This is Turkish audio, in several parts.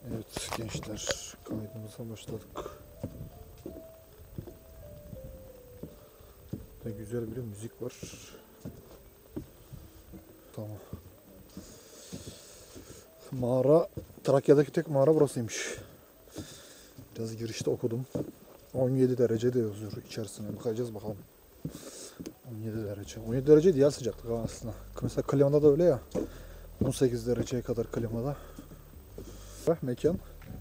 Evet gençler, kaydımıza başladık. Ve güzel bir müzik var. Tamam. Mağara, Trakya'daki tek mağara burasıymış. Biraz girişte okudum. 17 derece de yazıyor içerisine. Bakacağız bakalım. 17 derece. 17 derece diğer sıcaklık aslında. Mesela klimada da öyle ya. 18 dereceye kadar klimada. Mekan.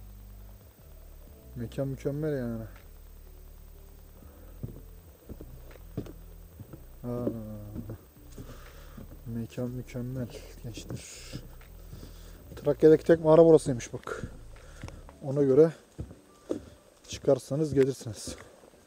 Mekan mükemmel yani. Ha. Mekan mükemmel gençler. Trakya'daki tek mağara burasıymış bak. Ona göre çıkarsanız gelirsiniz.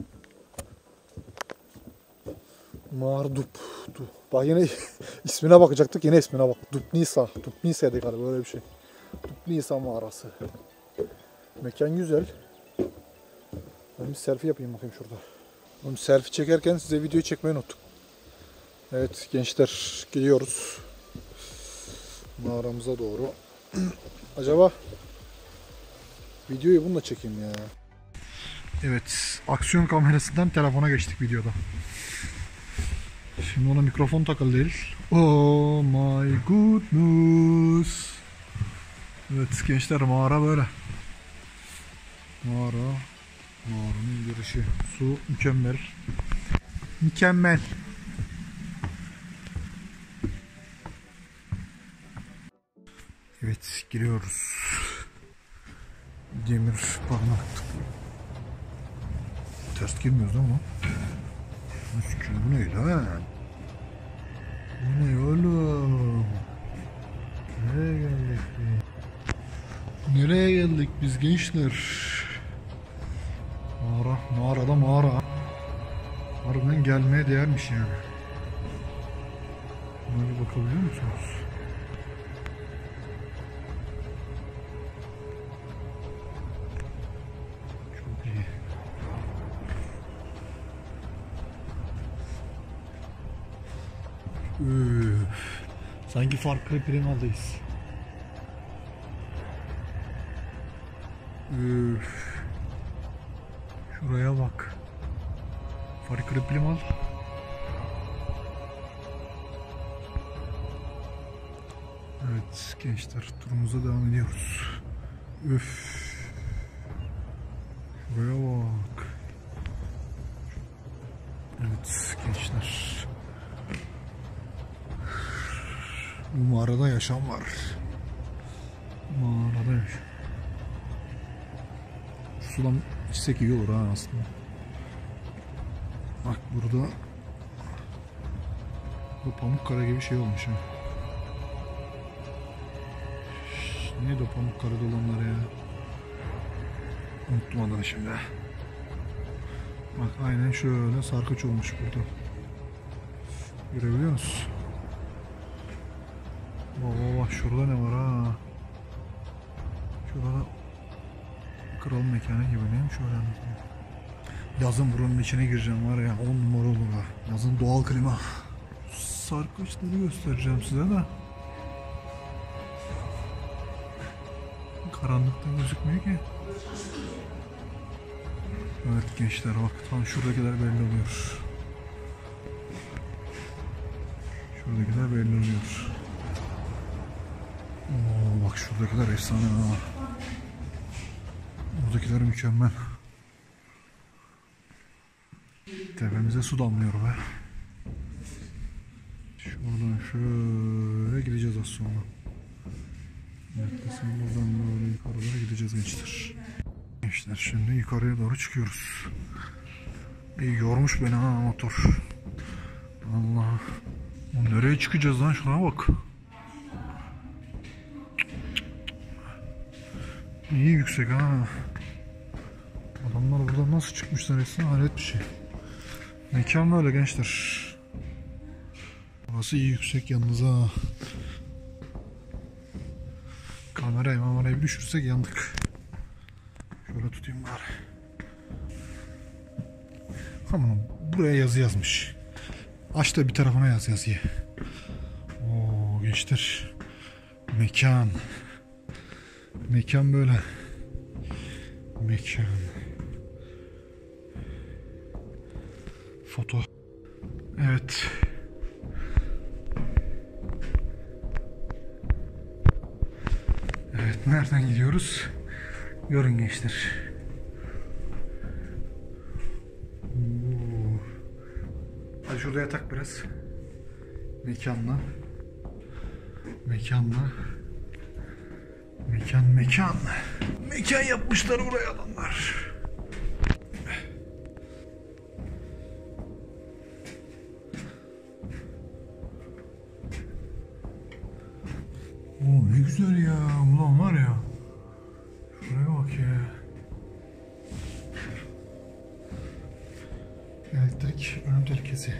Mağara Dup. Bak yine ismine bakacaktık, yine ismine bak. Dupnisa. Dupnisa'ydı galiba, böyle bir şey. Dupnisa mağarası. Mekan güzel. Ben bir selfie yapayım bakayım şurada. Oğlum selfie çekerken size videoyu çekmeyi unuttum. Evet gençler, gidiyoruz mağaramıza doğru. Acaba videoyu bununla çekeyim ya. Evet, aksiyon kamerasından telefona geçtik videoda. Şimdi ona mikrofon takılı değil. Oh my goodness. Evet gençler, mağara böyle. Mağaranın girişi. Su mükemmel. Mükemmel. Evet, giriyoruz. Demir parmak. Ters girmiyoruz ama. Bu ne lan? Bu ne oğlum? Nereye geldik biz? Nereye geldik biz gençler? Mağarada mağara. Harbiden gelmeye değermiş yani. Buna bir bakabiliyor musunuz? Çok iyi. Üf. Sanki farklı primadayız. Üf. Şuraya bak. Farklı primal. Evet gençler, turumuza devam ediyoruz. Üf. Şuraya bak. Evet gençler. Bu mağarada yaşam var. Mağarada yaşam. Sudan içsek iyi olur ha aslında. Bak burada bu Pamukkale gibi şey olmuş ha. Neydi o Pamukkale'de olanlar ya? Unuttum adını şimdi. Bak aynen şöyle sarkıç olmuş burada. Görebiliyor musun? Bak şurada ne var ha? Şurada kral mekanı gibi, neymiş öyle anlatayım. Yazın buranın içine gireceğim var ya, 10 numara olur ha. Yazın doğal klima. Sarkıçları göstereceğim size de. Karanlıkta gözükmüyor ki. Evet gençler, bak tam şuradakiler belli oluyor. Şuradakiler belli oluyor. Oo, bak şuradakiler efsane ha. Buradakiler mükemmel. Tepemize su damlıyor be. Şuradan şöyle gideceğiz az sonra. Yaklaşık buradan böyle yukarılara gideceğiz gençler. Gençler şimdi yukarıya doğru çıkıyoruz. İyi yormuş beni ha motor. Allah. Nereye çıkacağız lan, şuna bak. İyi yüksek ha. Adamlar buradan nasıl çıkmışlar, etsin hayret bir şey. Mekan böyle gençler. Burası iyi yüksek yalnız ha. Kamerayı bir düşürsek yandık. Şöyle tutayım bari. Ama buraya yazı yazmış. Aç da bir tarafına yaz yazıyı. Oo gençler. Mekan. Mekan böyle. Mekan. Foto. Evet. Evet, nereden gidiyoruz? Görün gençler. Hadi şurada yatak biraz. Mekanla. Mekanla. Mekan. Mekan yapmışlar buraya adamlar. Oo, ne güzel ya. Ulan var ya. Şuraya bak ya. Elektrik ölüm tehlikesi.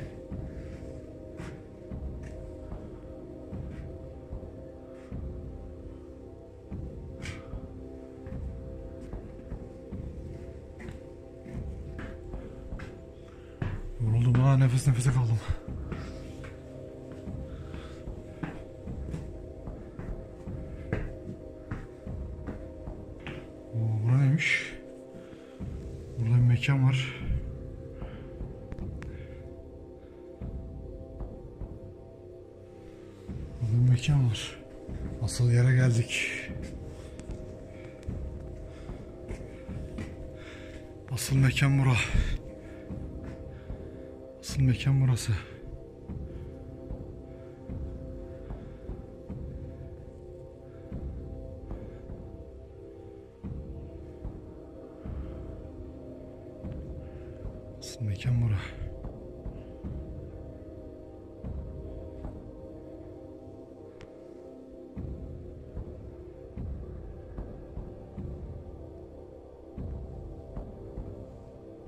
Yoruldum ha, nefes nefese kaldım. Oo, bura neymiş? Burada bir mekan var. Burada bir mekan var. Asıl yere geldik. Asıl mekan bura. Asıl mekan burası. Asıl mekan bura.